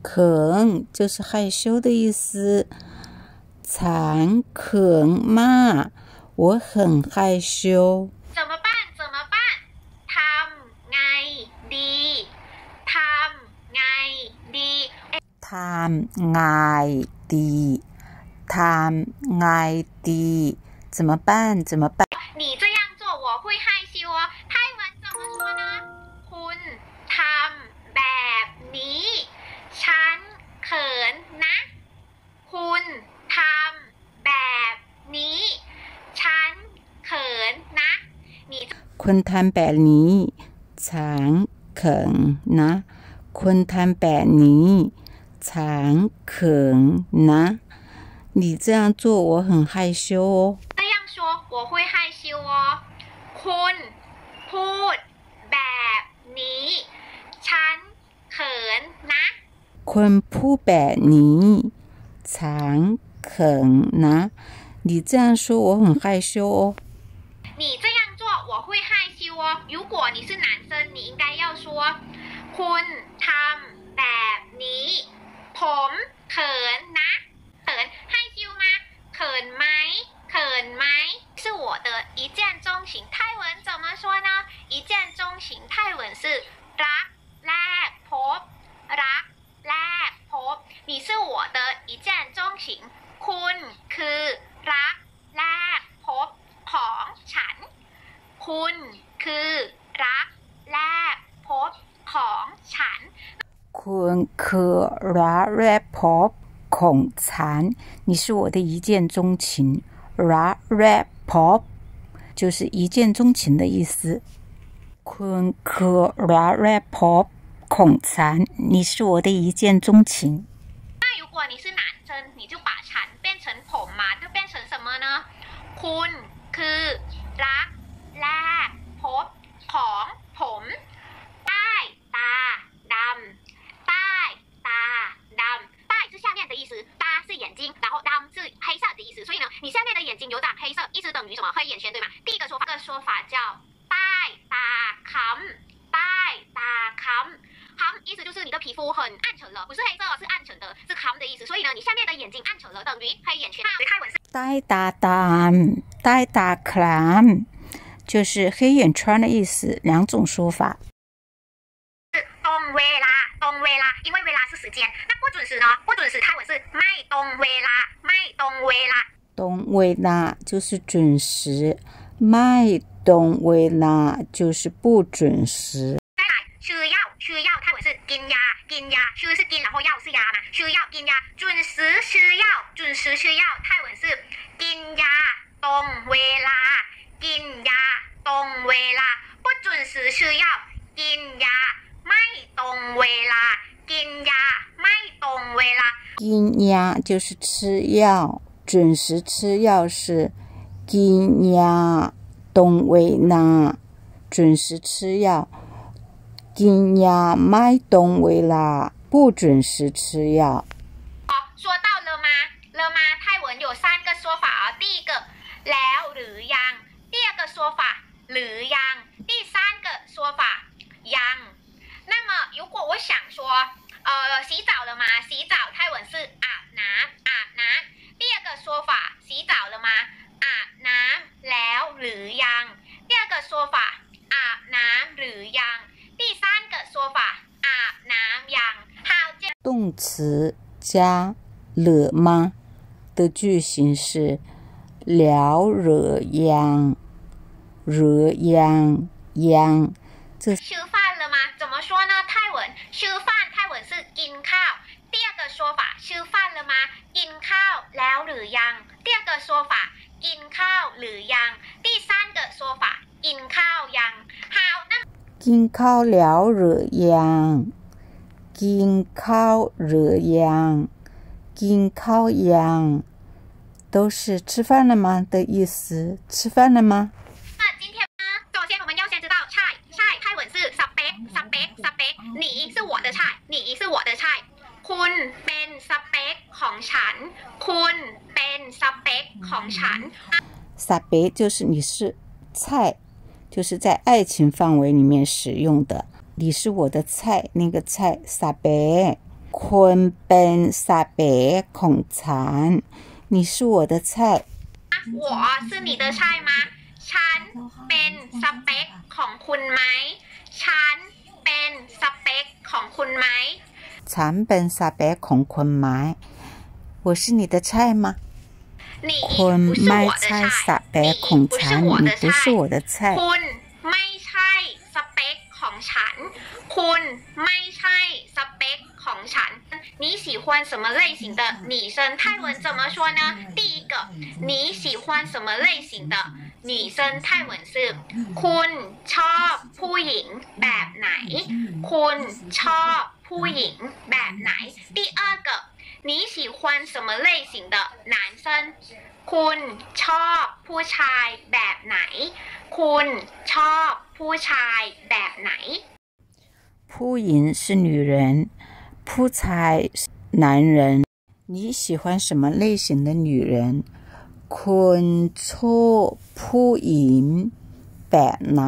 肯就是害羞的意思。惭肯嘛，我很害羞。 怎么办？怎么办？ทำไงดีทำไงดีทำไงดีทำไงดี怎么办？怎么办？ 你这样做我会害羞哦。泰文怎么说呢？คุณทำแบบนี้ฉันเขินนะคุณทำแบบนี้ฉันเขินนะคุณทำแบบนี้ฉันเขินนะคุณทำแบบนี้ฉันเขินนะ你这样做我很害羞哦。 这样说我会害羞哦。คุณพูดแบบนี้ฉันเขินนะคุณพูดแบบนี้ฉันเขินนะ你这样说我很害羞哦。 你这样做我会害羞哦。如果你是男生你应该要说คุณทำแบบนี้ผมเขินนะเขิน害羞吗เขินไหมเขินไหม是我的一见钟情泰文怎么说呢一见钟情泰文是รักแรกพบรักแรกพบ你是我的一见钟情คุณคือรักแรกพบของฉันคุณคือรักแรกพบของฉันคุณคือรักแรกพบของฉัน你是我的一见钟情รักแรกพบ就是一见钟情的意思คุณคือรักแรกพบของฉัน你是我的一见钟情那如果你是男生你就把ฉัน变成ผม嘛就变成什么呢คุณคือรักแรกพบของผมใต้ตาดำใต้ตาดำใต้是下面的意思ตา是眼睛然后ดำ是黑色的意思所以呢你下面的眼睛有长黑色一直等于什么黑眼圈对吗第一个说法叫ใต้ตาค้ำใต้ตาค้ำค้ำ意思就是你的皮肤很暗沉了不是黑色是暗沉的是ค้ำ的意思所以呢你下面的眼睛暗沉了等于黑眼圈泰文是ใต้ตาดำใต้ตาคล้ำ就是黑眼圈的意思两种说法ตรงเวลาตรงเวลา因为เวลา是时间那不准时呢不准时泰文是ไม่ตรงเวลาไม่ตรงเวลาตรงเวลา就是准时ไม่ตรงเวลา就是不准时再来吃药吃药泰文是กินยากินยา吃是กิน然后药是ยา嘛吃药กินยา准时吃药准时吃药泰文是กินยาตรงเวลากินยาตรงเวลา不准时吃药กินยาไม่ตรงเวลากินยาไม่ตรงเวลากินยา就是吃药准时吃药是กินยาตรงเวลา准时吃药กินยาไม่ตรงเวลา不准时吃药说到了吗了吗泰文有三个说法第一个แล้วหรือยัง第二个说法หรือยัง第三个说法ยัง那么如果我想说洗澡了吗洗澡泰文是อาบน้ำอาบน้ำ第二个说法洗澡了吗อาบน้ำแล้วหรือยัง第二个说法อาบน้ำหรือยัง第三个说法อาบน้ำยัง好动词加了吗的句型是了惹ยัง惹ยังยัง这吃饭了吗怎么说呢泰文吃饭泰文是กินข้าว第二个说法吃饭了吗กินข้าวแล้วหรือยัง第二个说法กินข้าวหรือยัง第三个说法กินข้าวยัง好那กินข้าวแล้วหรือยังกินข้าวหรือยังกินข้าวยัง都是吃饭了吗的意思吃饭了吗今天呢首先我们要先知道菜泰文是สเปคสเปคสเปค你是我的菜你是我的菜คุณเป็นสเปคของฉันคุณเป็นสเปคของฉันสเปค就是你是菜就是在爱情范围里面使用的你是我的菜那个菜สเปคคุคุณเป็นสเปคของฉัน你是我的菜我是你的菜吗ฉันเป็นสเปคของคุณไหมฉันเป็นสเปคของคุณไหมฉันเป็นสเปคของคุณไหม我是你的菜吗คุณไม่ใช่สเปคของฉัน你不是我的菜คุณไม่ใช่สเปคของฉันคุณไม่ใช่สเปคของฉัน你喜欢什么类型的女生泰文怎么说呢第一个你喜欢什么类型的女生泰文是คุณชอบผู้หญิงแบบไหนคุณชอบผู้หญิงแบบไหน第二个你喜欢什么类型的男生คุณชอบผู้ชายแบบไหนคุณชอบผู้ชายแบบไหนผู้หญิง是女人ผู้ชาย男人你喜欢什么类型的女人คุณชอบผู้หญิงแบบไหน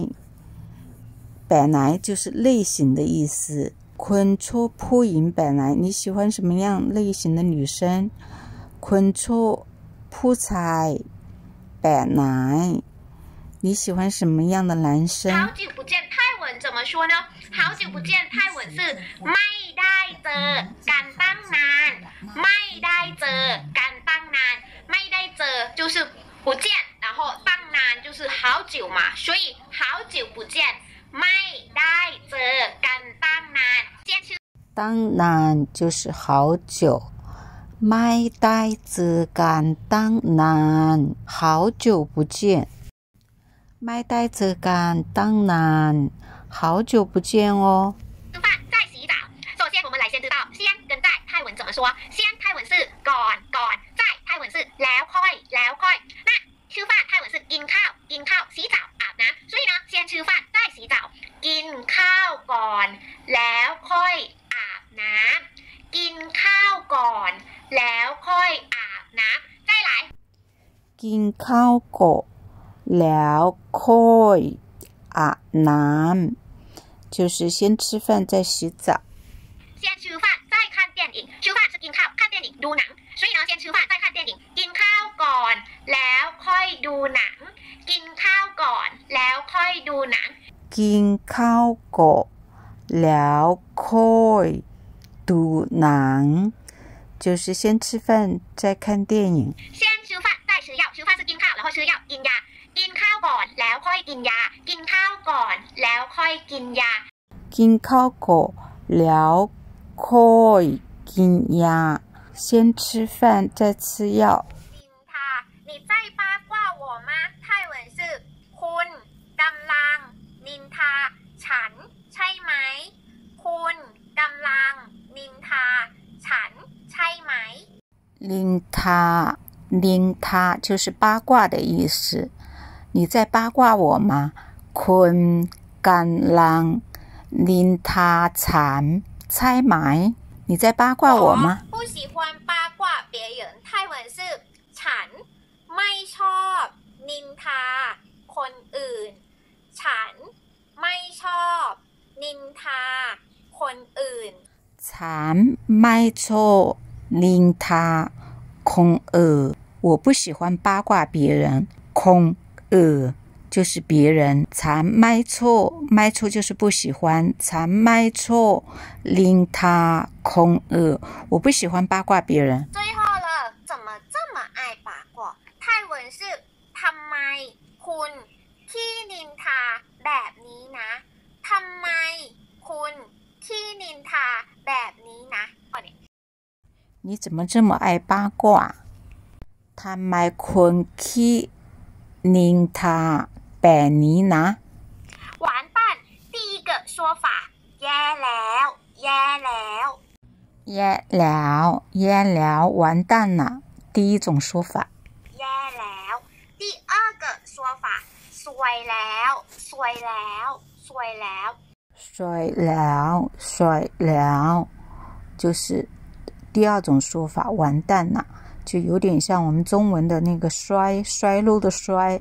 แบบไหน就是类型的意思คุณชอบผู้หญิงแบบไหน你喜欢什么样类型的女生คุณชอบผู้ชายแบบไหน你喜欢什么样的男生好久不见泰文怎么说呢好久不见泰文是ไม่ได้เจอกันตั้งนานไม่ได้เจอกันตั้งนานไม่ได้เจอ就是不见然后ตั้งนาน就是好久嘛所以好久不见ไม่ได้เจอกันตั้งนานตั้งนาน就是好久ไม่ได้เจอกันตั้งนาน好久不见ไม่ได้เจอกันตั้งนาน好久不见哦吃饭再洗澡首先我们来先知道先跟在泰文怎么说先泰文是ก่อน在泰文是แล้วค่อย那吃饭泰文是กินข้าว洗澡อาบน้ำ所以呢先吃饭再洗澡กินข้าวก่อนแล้วค่อยอาบน้ำกินข้าวก่อนแล้วค่อยอาบน้ำ再来กินข้าวก่อนแล้วค่อยอาบน้ำ就是先吃饭再洗澡先吃饭再看电影吃饭是กินข้าว看电影ดูหนัง所以呢先吃饭再看电影กินข้าวก่อนแล้วค่อยดูหนังกินข้าวก่อนแล้วค่อยดูหนังกินข้าวก่อนแล้วค่อยดูหนัง就是先吃饭再看电影先吃饭再吃药吃饭是กินข้าว然后吃药กินยากินข้าวก่อนแล้วค่อยกินยากินข้าวก่อนแล้วค่อยกินยากินข้าวก่อนแล้วค่อยกินยา先吃饭再吃药นินทา你在八卦我吗泰文是คุณกำลังนินทาฉันใช่ไหมคุณกำลังนินทาฉันใช่ไหมนินทา就是八卦的意思你在八卦我吗คุณกำลังนินทาฉันใช่ไหม你在八卦我吗不喜欢八卦别人泰文是ฉันไม่ชอบนินทาคนอื่นฉันไม่ชอบนินทาคนอื่นฉันไม่ชอบนินทาคนอื่น我不喜欢八卦别人คนอื่น就是别人ฉันไม่ชอบ就是不喜欢ฉันไม่ชอบนินทาคนอื่น我不喜欢八卦别人最后了怎么这么爱八卦泰文是ทำไมคุณขี้นินทาแบบนี้นะทำไมคุณขี้นินทาแบบนี้นะ你怎么这么爱八卦ทำไมคุณขี้นินทาแบบนี้นะ完蛋第一个说法แย่แล้วแย่แล้วแย่แล้ว完蛋了第一种说法แย่แล้ว第二个说法ซวยแล้วซวยแล้วซวยแล้ว衰了就是第二种说法完蛋了就有点像我们中文的那个衰落的衰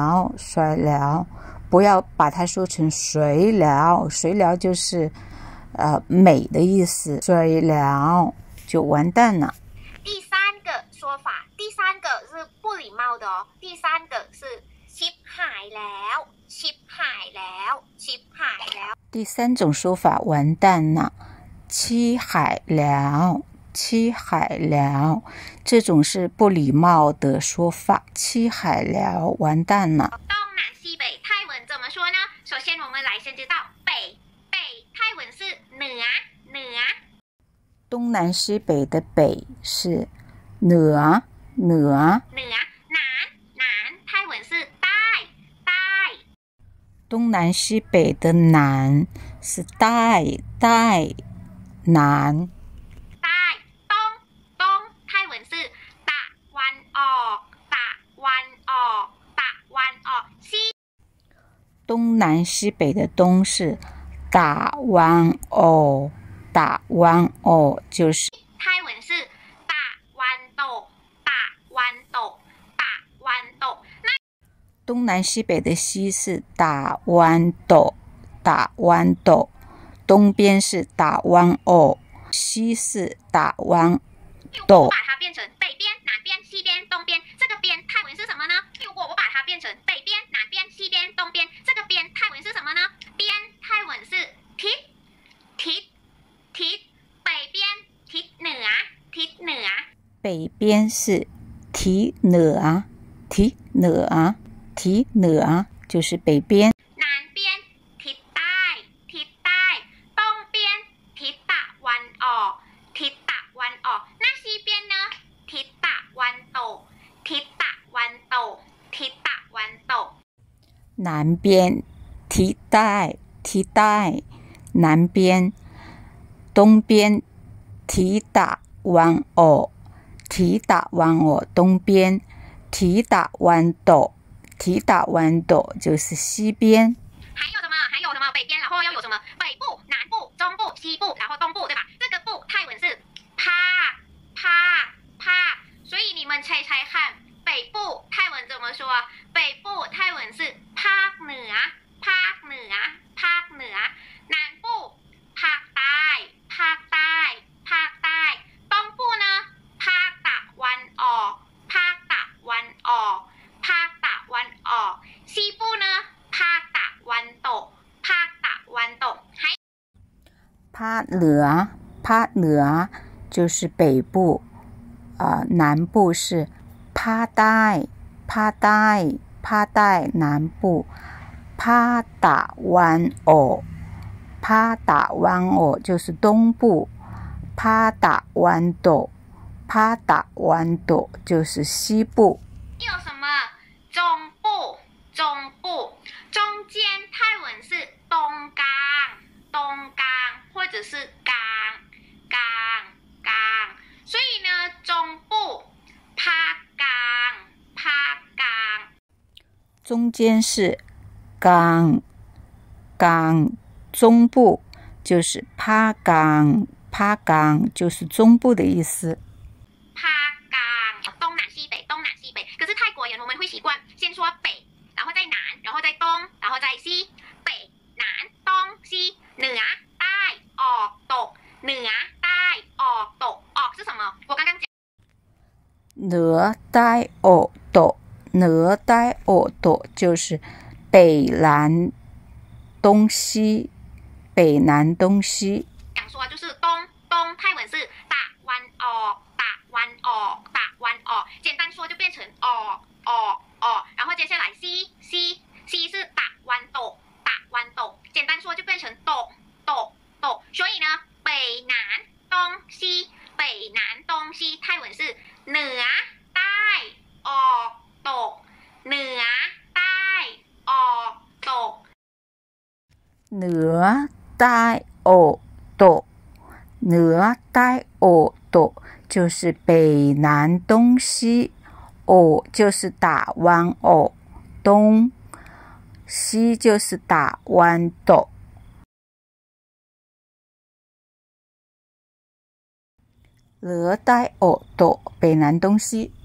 了不要把它说成谁了就是美的意思，水了就完蛋了。 第三个说法，第三个是不礼貌的哦。第三个是ชิบหายแล้วชิบหายแล้วชิบหายแล้ว。 第三种说法，完蛋了，七海了，七海了，这种是不礼貌的说法，七海了，完蛋了。 东南西北泰文怎么说呢？首先我们来先知道北泰文是เหนือ东南西北的北是เหนือ南泰文是ใต้东南西北的南是ใต้南东泰文是ตะวันออก西东南西北的东是ตะวันออก就是泰文是ตะวันตก东南西北的西是ตะวันตก东边是ตะวันออก西是ตะวันตก把它变成北边南边西边东边这个边泰文是什么呢？如果我把它变成北边南边西边东边这个边泰文是什么呢？边泰文是ทิศ北边ทิศเหนือ北边是ทิศเหนือ就是北边南边ทิศใต้东边ทิศตะวันออก那西边呢ทิศตะวันตก南边ทิศใต้南边东边ทิศตะวันออก东边ทิศตะวันตก就是西边还有什么北边然后要有什么北部南部中部西部然后东部对吧？这个部泰文是ภาค所以你们猜看北部泰文怎么说？北部泰文是ภาคเหนือ南部ภาคใต้东部呢ภาคตะวันออก西部呢ภาคตะวันตกภาคเหนือ就是北部南部是ภาคใต้南部ภาคตะวันออก就是东部ภาคตะวันตก就是西部有什么中部中间泰文是东港或者是港所以呢中部ภาคกลาง中间是港中部就是ภาคกลาง就是中部的意思ภาคกลาง东南西北可是泰国人我们会习惯先说北然后再南然后再东然后再西北南东西เหนือใต้ออกตกเหนือใต้ออกตกออก是什么我刚刚讲เหนือใต้ออกตก就是北南东西讲说就是东泰文是ตะวันออก简单说就变成ออก然后接下来西是ตะวันตก简单说就变成ตก所以呢北南东西泰文是เหนือใต้ออกตกเหนือใต้ออกตกเหนือใต้ออกตกเหนือใต้ออกตก就是北南东西อ就是打弯อ东西就是打弯斗เหนือใต้ออกตก北南东西